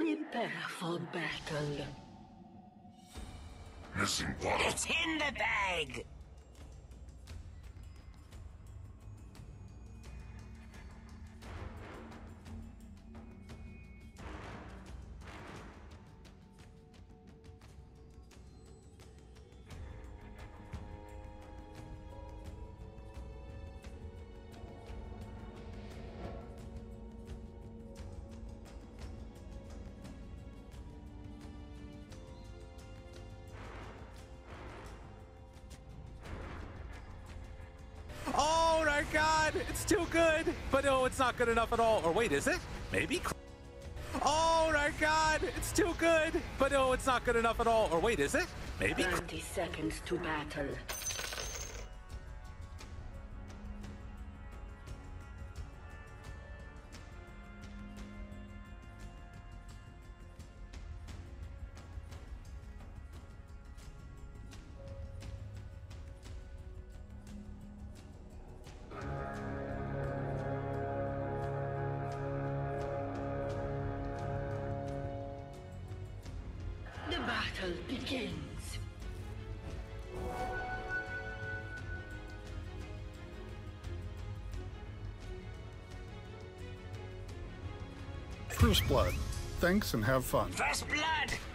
Prepare for battle. Missing bottle. It's in the bag! Oh my god, it's too good! But no, it's not good enough at all. Or wait, is it? Maybe? Oh my god, it's too good! But no, it's not good enough at all. Or wait, is it? Maybe? 30 seconds to battle. The battle begins. First blood. Thanks and have fun. First blood!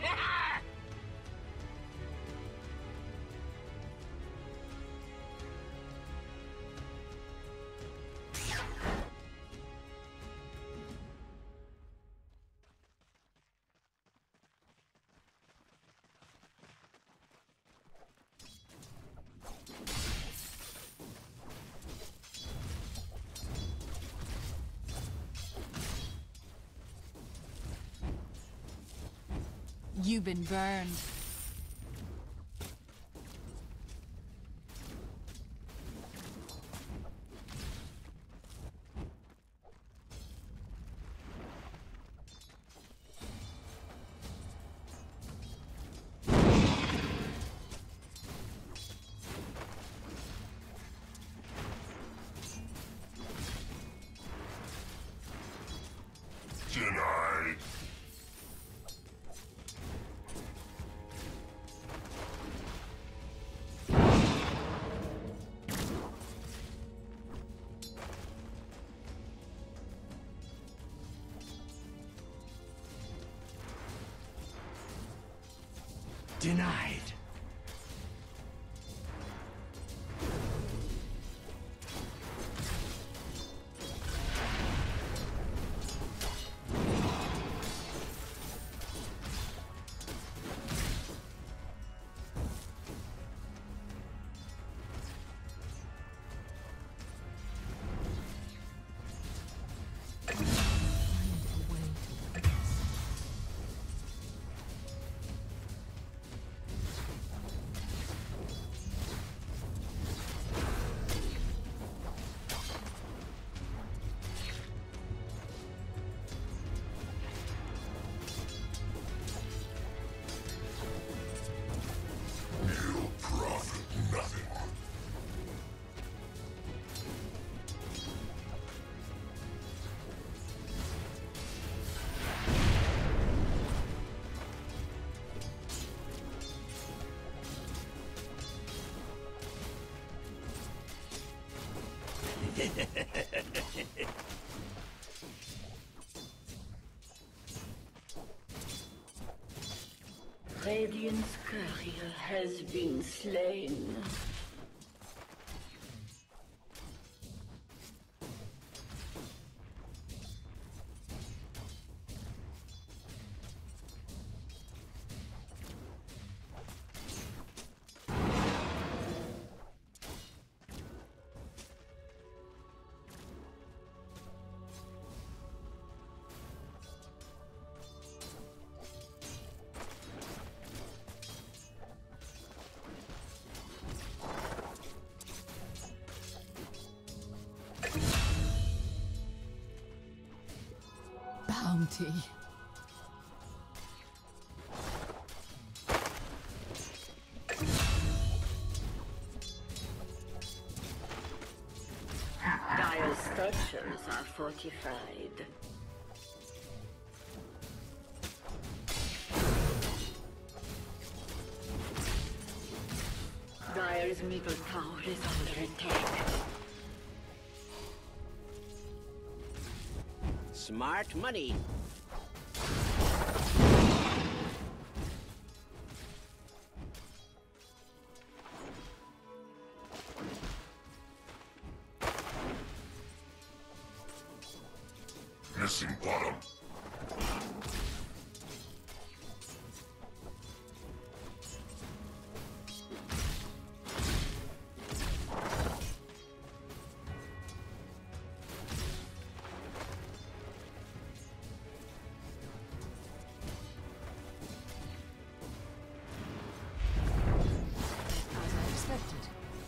You've been burned. Denied. Denied. You'll profit nothing. Radiant's courier has been slain. Bounty. Dire structures are fortified. Dire's middle tower is under attack. Smart money. Missing bottom. As I expected.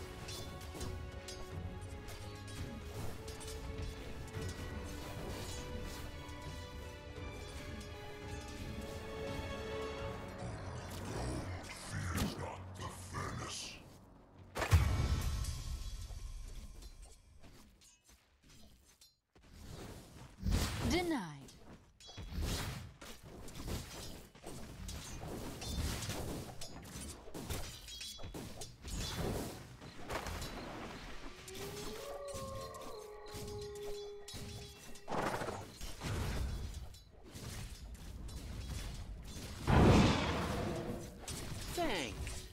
Fears not the furnace. Denied. Thanks.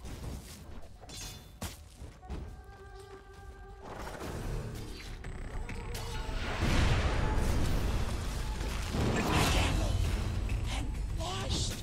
Washed.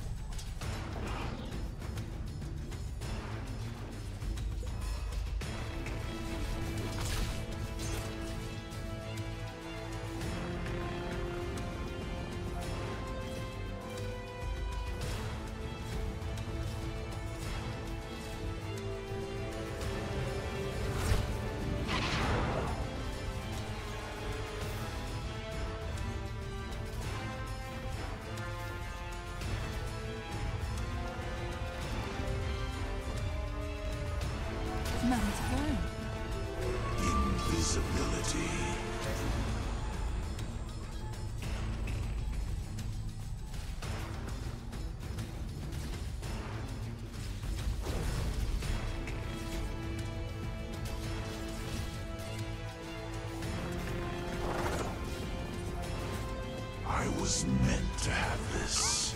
Man's burn. Invisibility. I was meant to have this.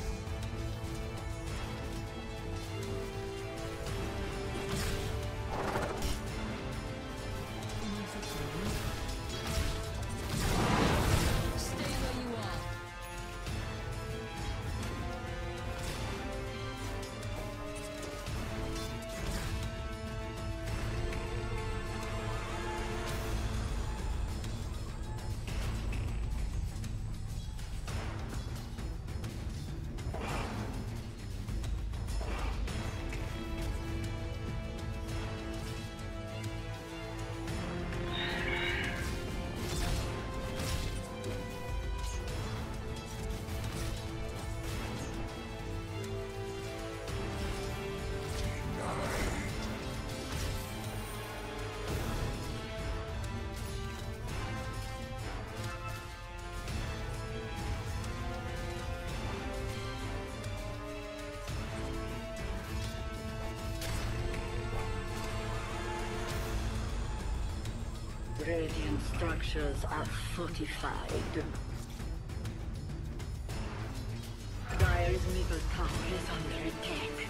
Stay where you are. Radiant structures are fortified. Dire's middle tower is under attack.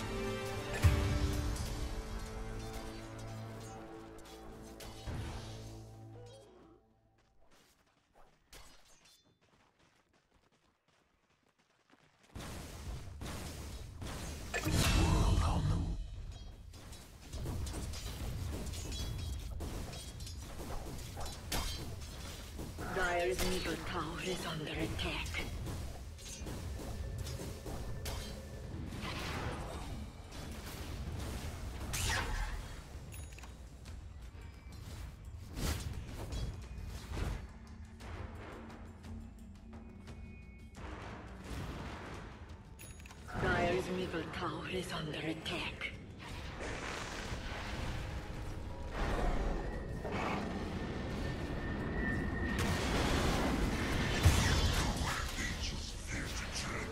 World on the Dire's middle tower is under attack. Dire's middle tower is under attack. angels fear to tread.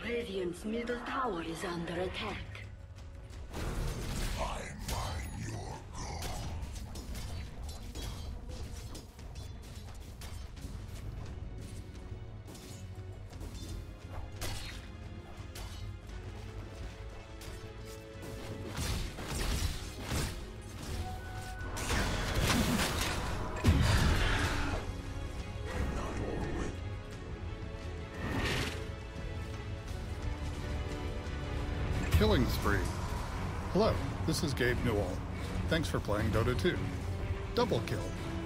Radiant's middle tower is under attack. I mine your gold. Killing spree. Hello, this is Gabe Newell. Thanks for playing Dota 2. Double kill.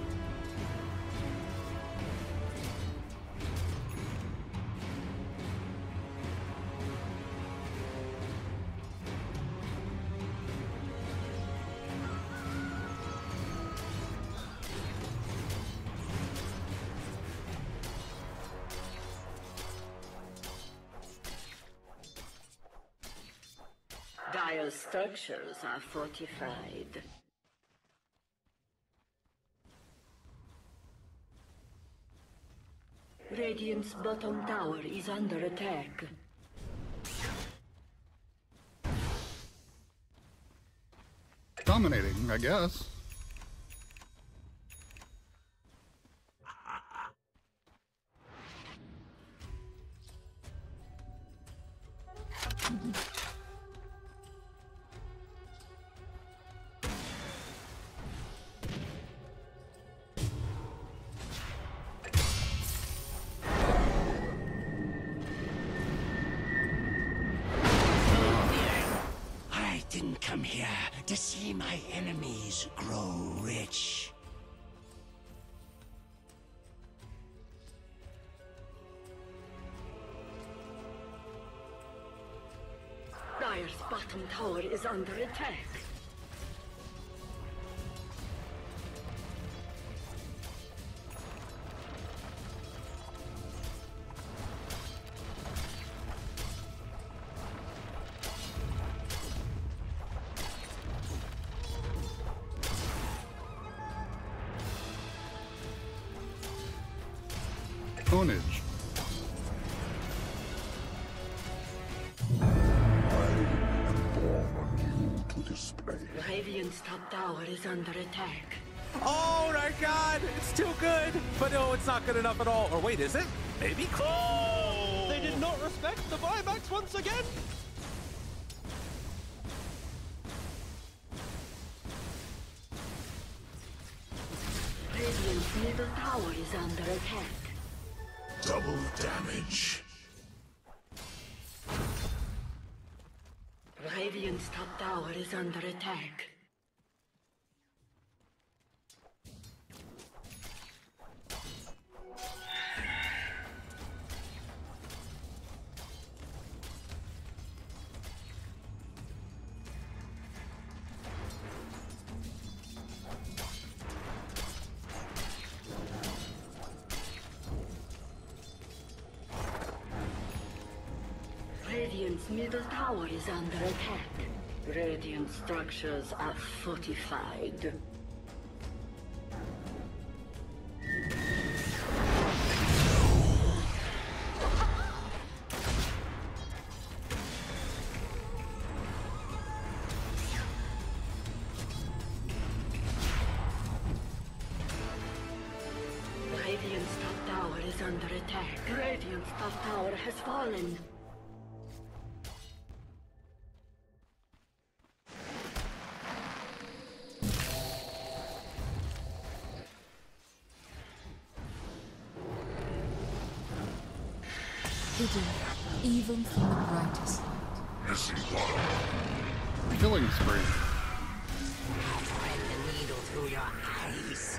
Dire structures are fortified. Radiant's bottom tower is under attack. Dominating, I guess. I didn't come here to see my enemies grow rich. Dire's bottom tower is under attack. Ownage. To display. Radiant's top tower is under attack. Oh my god, it's too good! But no, it's not good enough at all. Or wait, is it? Maybe? Oh! They did not respect the buybacks once again. Radiant's middle tower is under attack. Double damage. Radiant's top tower is under attack. Radiant's middle tower is under attack. Radiant structures are fortified. Radiant's top tower is under attack. Radiant's top tower has fallen. Hidden, even from the brightest light. Missing bottom. Killing spree. Thread the needle through your eyes.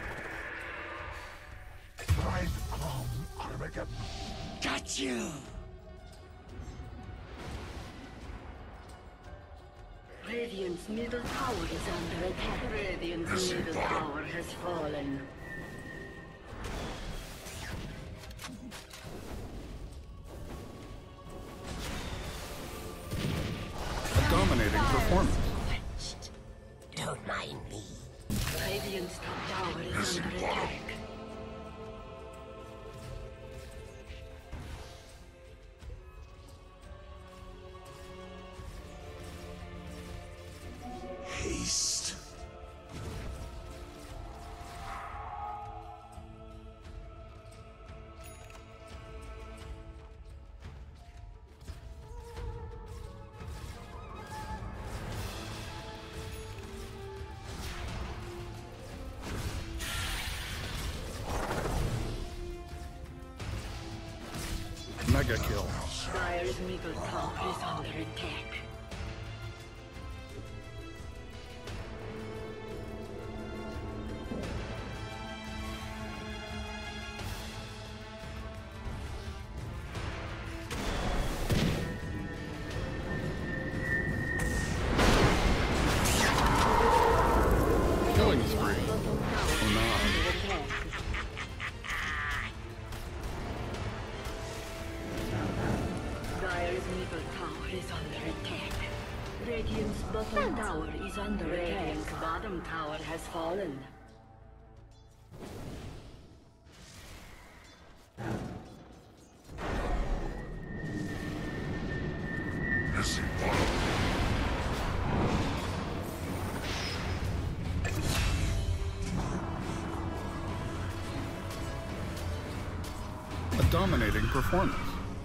Right arm, Armageddon. Got you! Radiant's middle tower is under attack. Radiant's middle tower has fallen. A dominating performance. Don't mind me. Radiant's top tower is under attack. Mega kill. Dire's middle tower is under attack. Killing spree. Oh no. Dire's middle tower is under attack. Radiant's bottom tower is under attack. Radiant's bottom tower has fallen. Missing bottom. A dominating performance.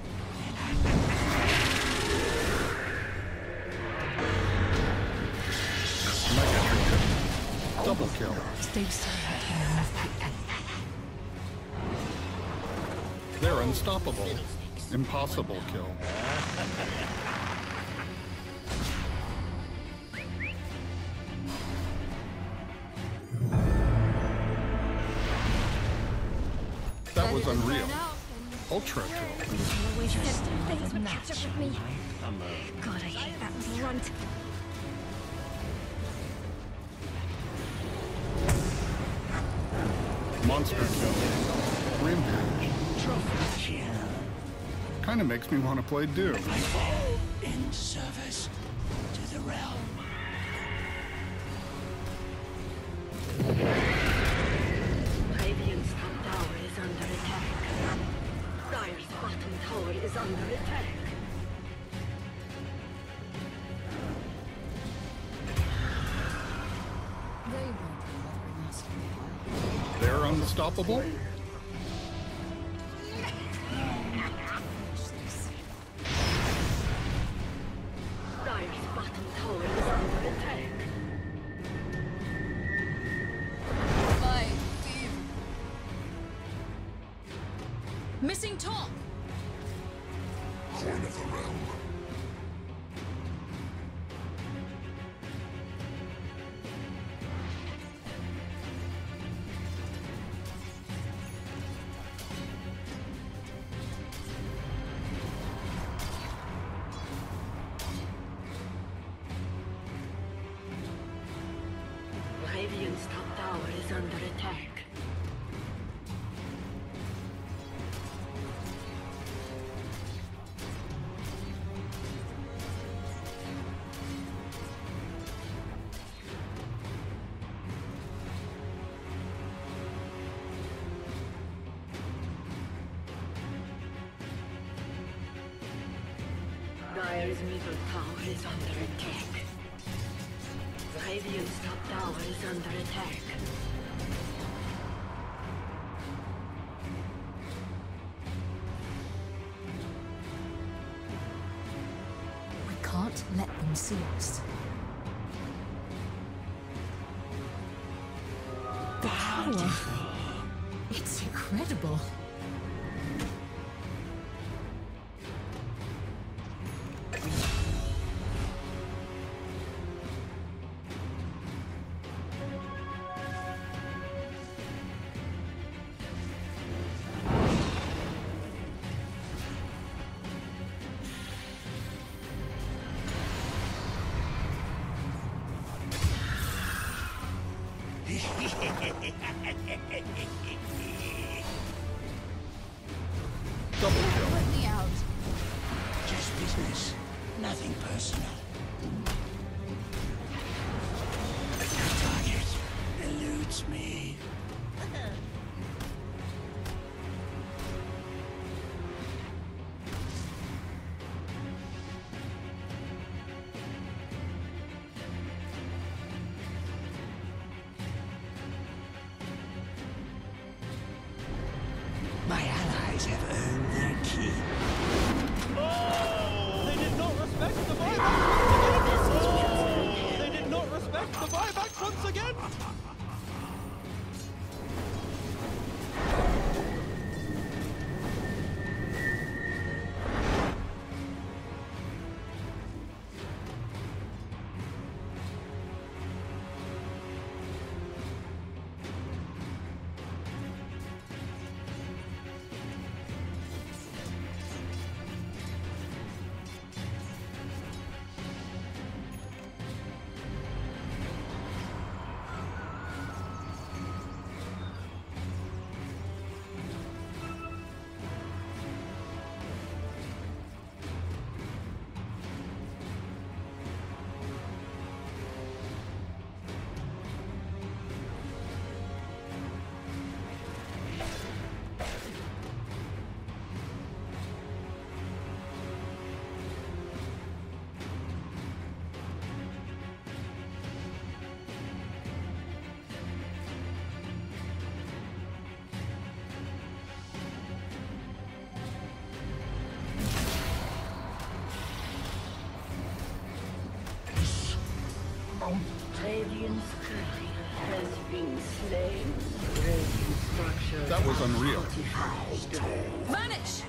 Mega kill. Double kill. Stay safe. They're unstoppable. Impossible kill. That was unreal. Ultra kill. Always said things would catch up with me. God, I hate that little runt. Monster kill. Rampage. Kinda makes me want to play Doom. In service to the realm. Radiant's top tower is under attack. Dire's bottom tower is under attack. They won't be bothering us for a while. They're unstoppable. Dire's bottom tower is under attack. My fear. Missing top. Coin of the realm. Radiant's top tower is under attack. Dire's middle tower is under attack. Radiant's top tower is under attack. We can't let them see us. The power. It's incredible. Double kill. Let me out. Just business, nothing personal. The target eludes me. My allies have earned their keep. They did not respect the buyback. They did not respect the buyback once again. has been slain. Radiant structures That was unreal. Vanish!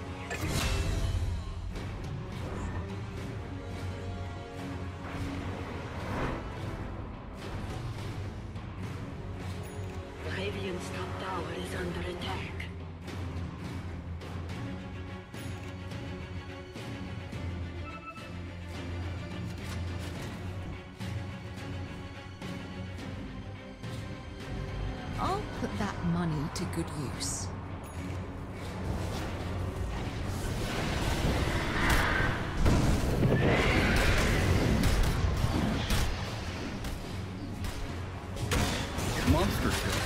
Radiant's top tower is under attack. I'll put that money to good use. Monster kill.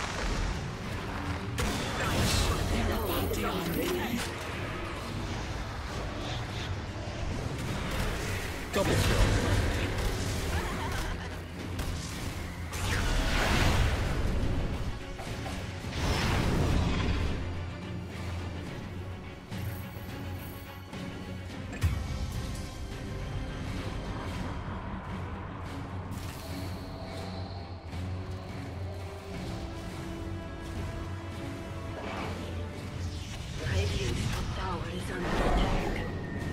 Double kill. Radiant's top tower is under attack.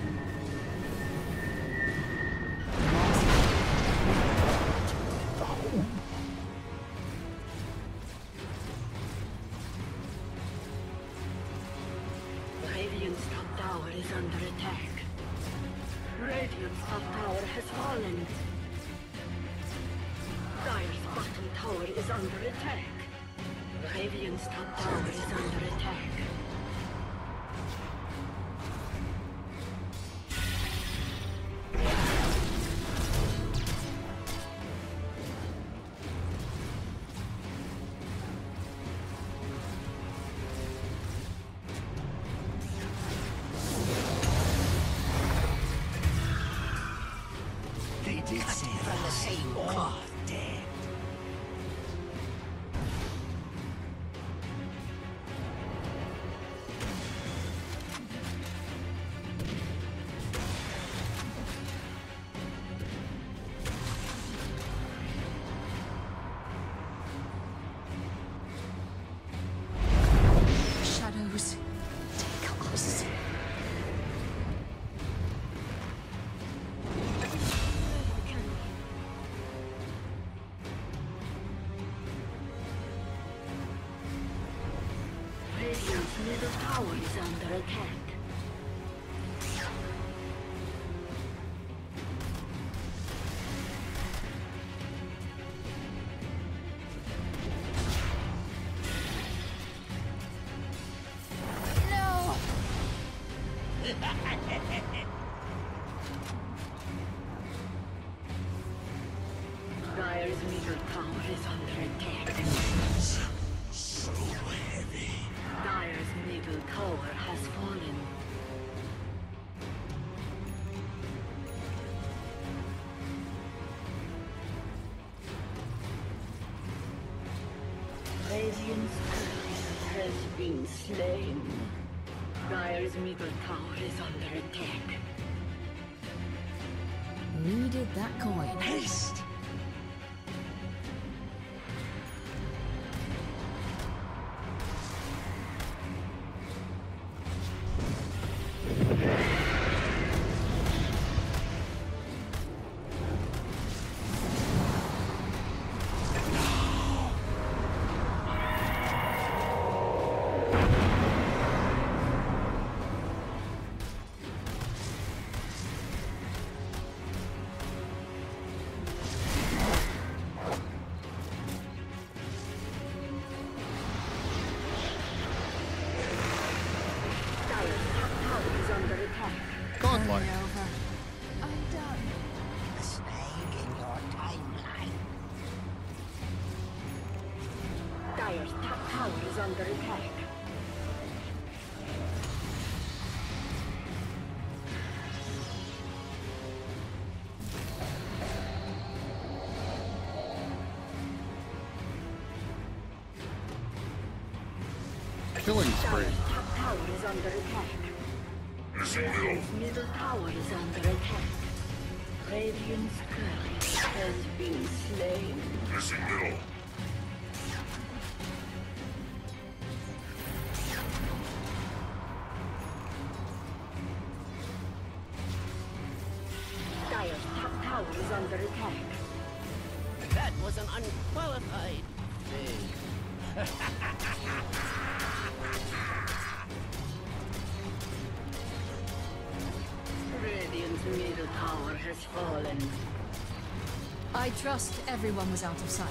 Radiant's top tower is under attack. Radiant's top tower has fallen. Dire's bottom tower is under attack. Radiant's top tower is under attack. They did say from the same cloth, dead. Shadows, take us. Radiant's middle tower is under attack. No! Dire's middle tower is under attack. So heavy. Dire's middle tower has fallen. Radiant's turret has been slain. Dire's middle tower is under attack. Needed that coin. Haste! Godlike. I'm done. A snag in your timeline. Dire's top tower is under attack. Killing spree. Dire's top tower is under attack. Radiant's middle tower is under attack. Radiant's courier has been slain. Missing middle. under attack. That was an unqualified thing. Radiant's middle tower has fallen. I trust everyone was out of sight.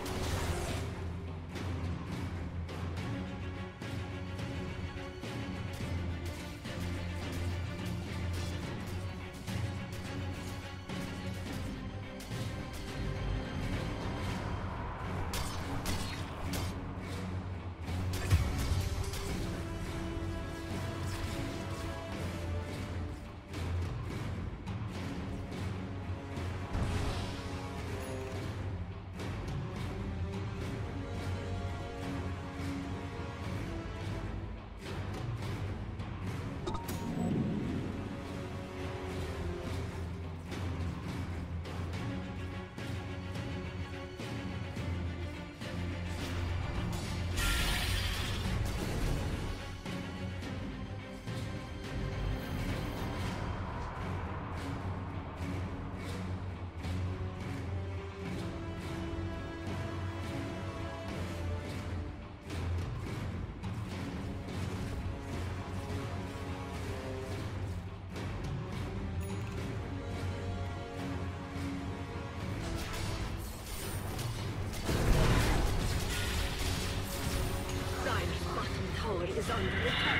Is under attack.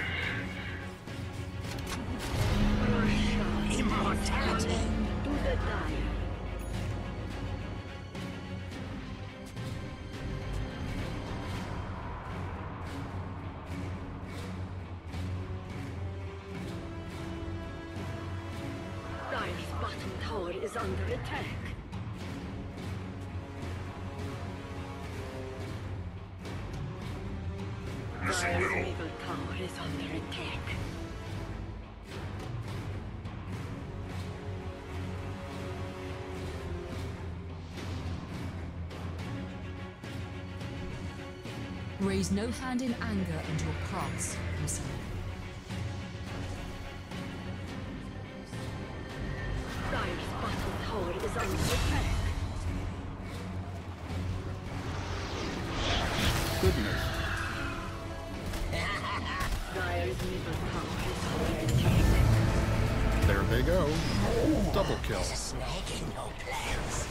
Immortality. To the dire. Dire's bottom tower is under attack. Dire's middle tower is under attack. Raise no hand in anger and your paths, listen. Dire's bottom tower is under attack. Goodness. Dire's middle tower is under attack. There they go. Double kill. There's a snag in your plans.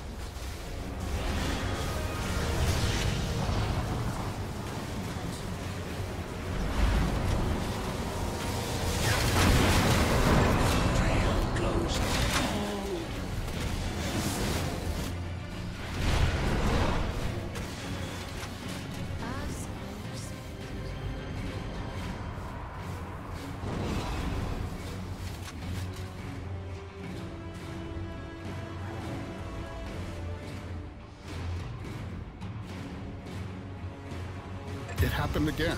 It happened again.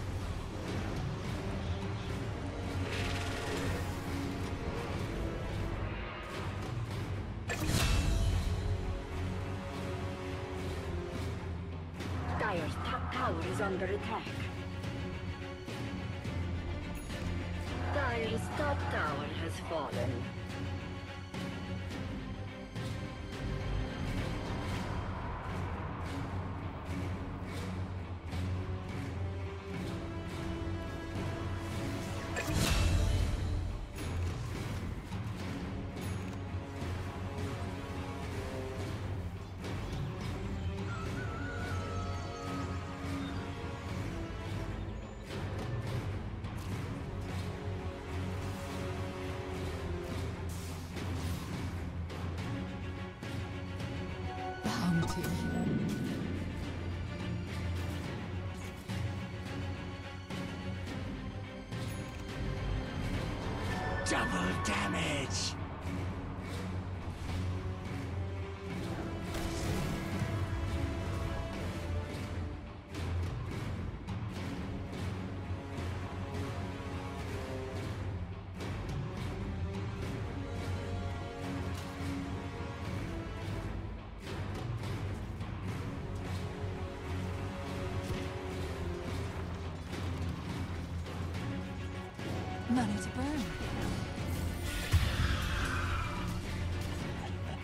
Dire's top tower is under attack. Dire's top tower has fallen. Bounty. Double damage. Money to burn.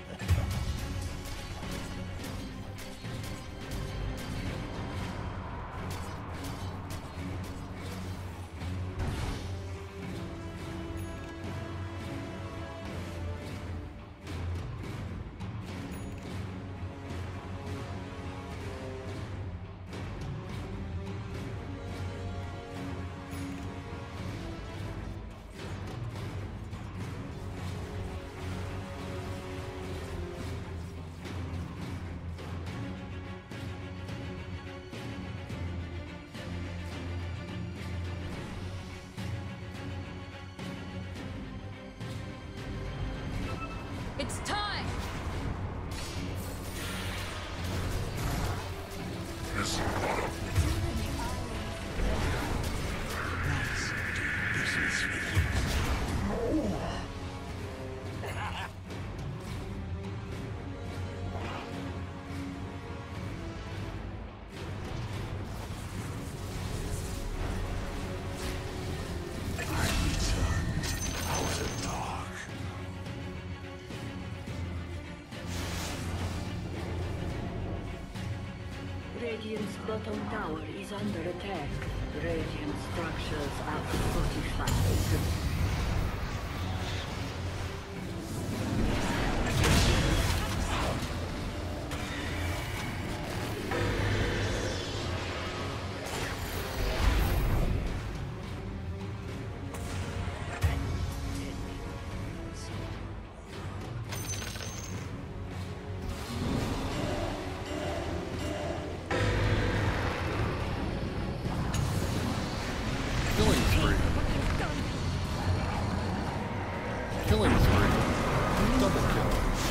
bottom tower is under attack. Radiant structures are fortified. Killing spree. Double kill.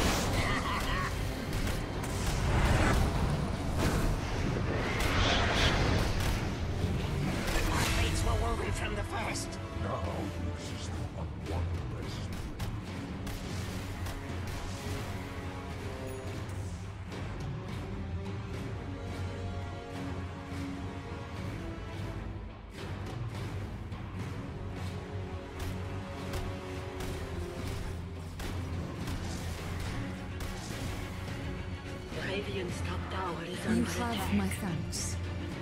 Our fates were woven from the first. Now you exist on one less. Radiant's top tower is You under have attack. my thanks.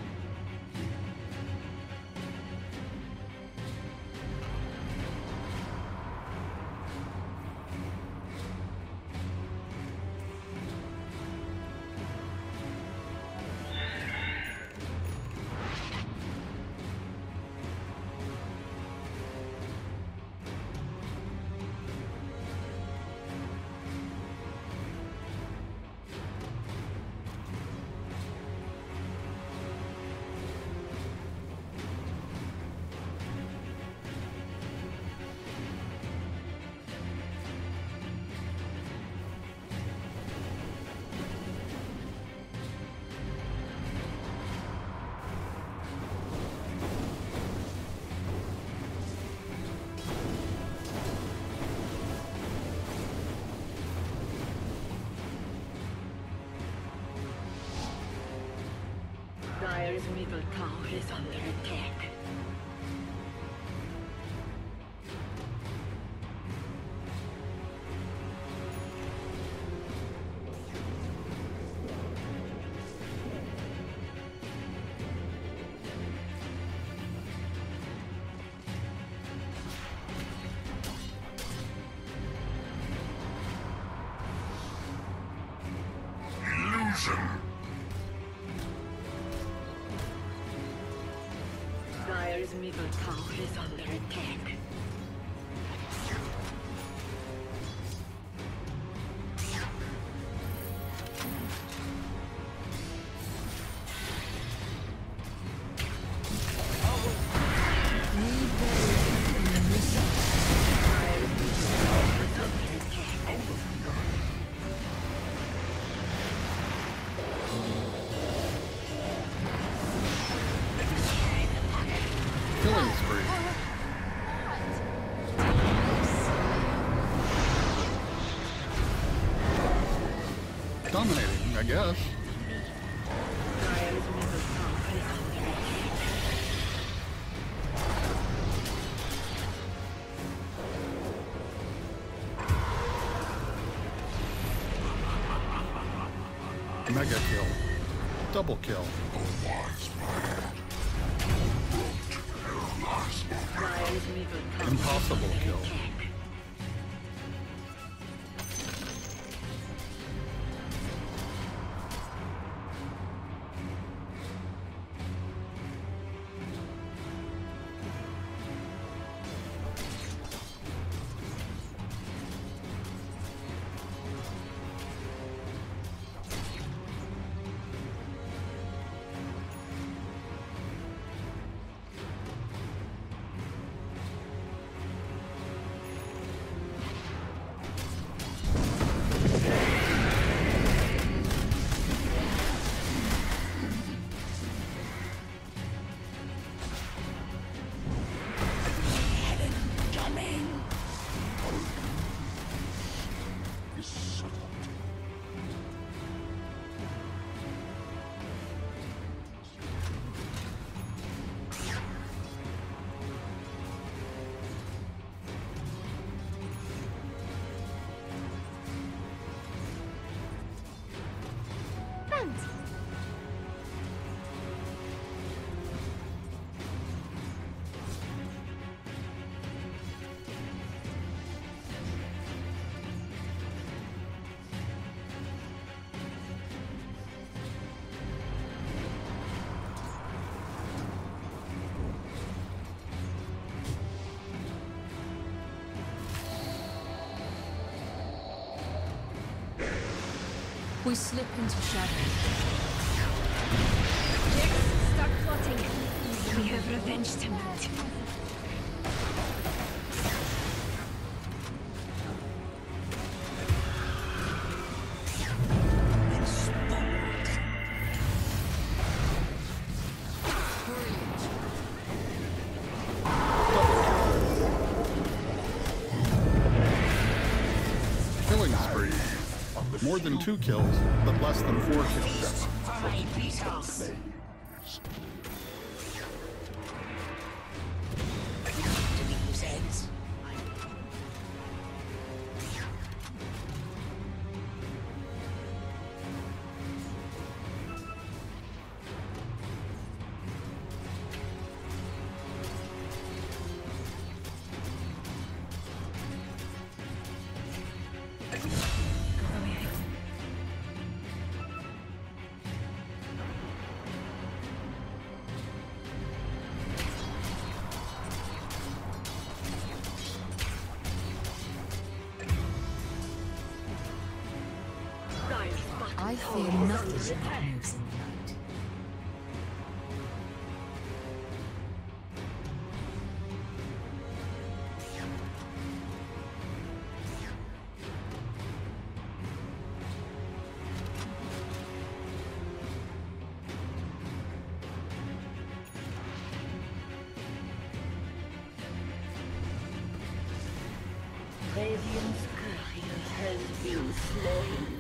Dire's middle tower is under attack. Illusion! Dire's middle tower is under attack. Killing spree. Dominating, I guess. Dire's middle tower is under attack. Mega kill. Double kill. Dire's middle tower Impossible kill. attack. We slip into shadow. Start plotting. We have revenge to meet. Killing spree. More than 2 kills, but less than 4 kills. My beetles. To be loose ends. I fear nothing that moves in the night. Radiant's courier has been slain.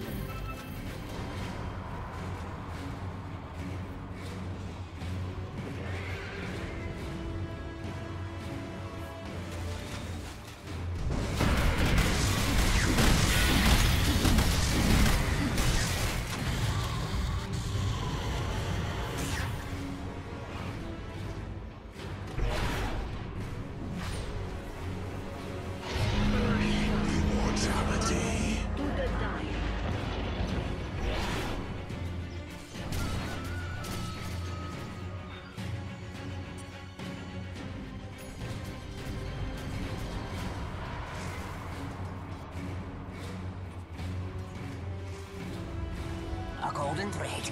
A golden thread.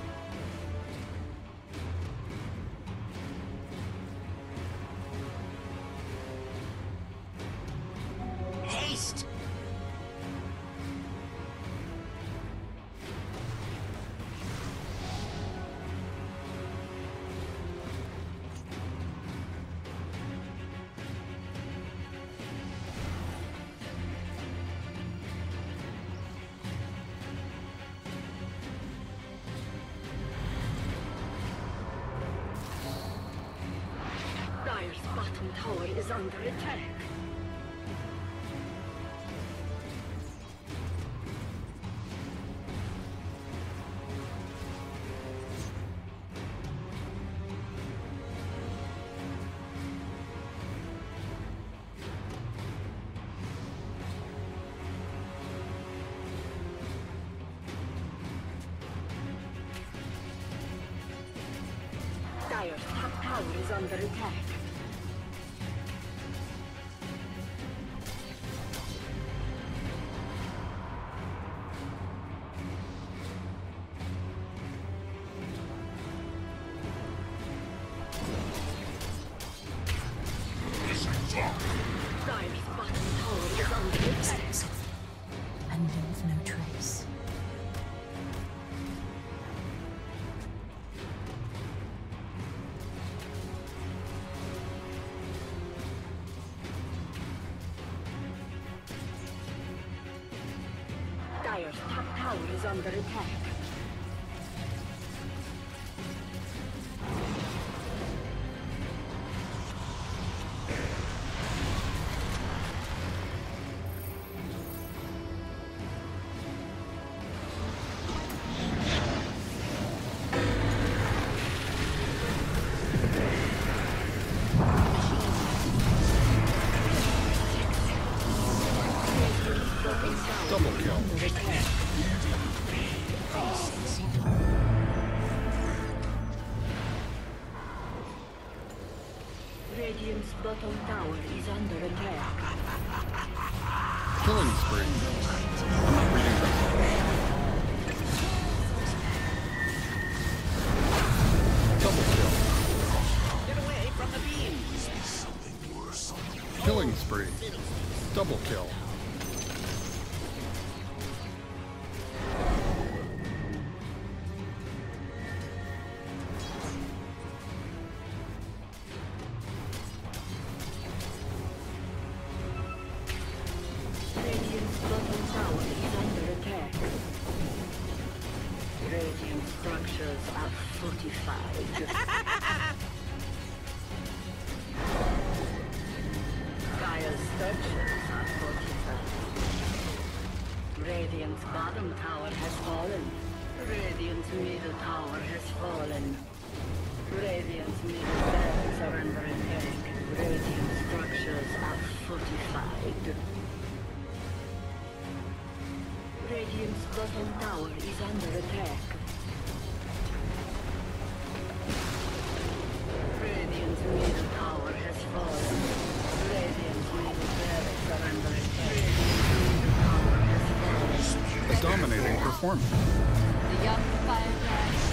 Haste! Dire's bottom tower is under attack. Dire's top tower is under attack. Dire's bottom tower is under attack. And leave no trace. Dire's top tower is under attack. Double kill. Radiant's bottom tower is under attack. Killing spree. I'm not reading this. Killing spree. Double kill. Radiant's bottom tower is under attack. Radiant structures are fortified. Dire structures are fortified. Radiant's bottom tower has fallen. Radiant's middle tower has fallen. Radiant's middle barracks are under attack. Radiant structures are fortified. Radiant's bottom tower is under attack. Radiant's middle tower has fallen. Radiant's middle barracks are under attack. Radiant's middle tower has fallen. A dominating performance. The young fireflies